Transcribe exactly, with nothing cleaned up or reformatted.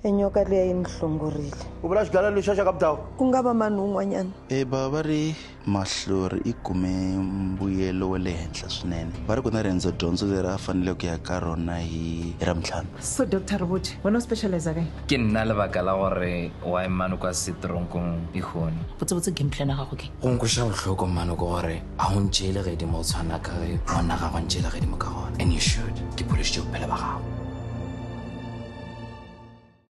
enyoka leyi yi ni hlongorile. U vula xigala lexi xa ka Mtawu? Ku nga va mani un'wanyana? E bava ri Mahlori i kume mbuyelo wa le henhla swinene. Va ri ku na riendzo dyondzo leri a fanele ku ya ka rona hi Ramtlhanu. So Doctor Rubuti, wena o specialize kae? Ke nna lebaka la gore wa emane kwa setronkong Ikgone. Botse-botse game plan ya gago ke? Go nkosha botlhoko mane ko gore a go ntšele ge di mo tshwana ka ge ngwana ga go ntšele ge di mo ka gona. And you should ke polish jo phele ba gago.